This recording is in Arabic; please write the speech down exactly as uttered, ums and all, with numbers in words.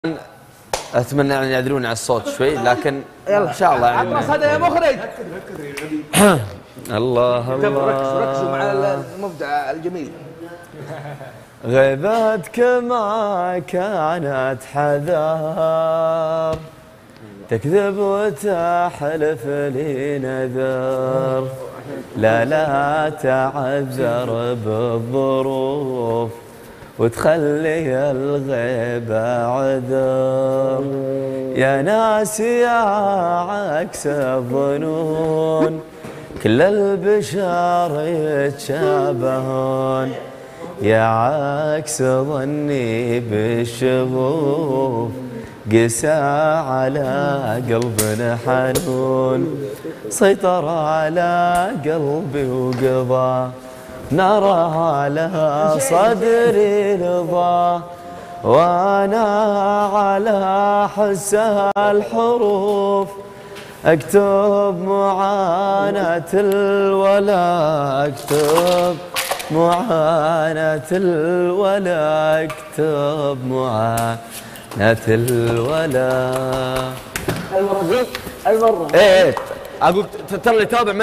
اتمنى ان يعذروني على الصوت شوي، لكن يلا ان شاء الله يعني. عطنا صدى يا مخرج. الله الله، ركزوا ركزوا مع المبدع الجميل. غيبتك ما كانت حذر، تكذب وتحلف لي نذر، لا لا تعذر بالظروف وتخلي الغيبة عذر. يا ناس يا عكس الظنون، كل البشر يتشابهون، يا عكس ظني بالشغوف، قسى على قلبنا حنون، سيطر على قلبي وقضى، نرى على صدري لظى، وانا على حس الحروف اكتب معاناة الولا، اكتب معاناة الولا، اكتب معاناة الولا. المرة المرة ايه اقول ترى اللي تابع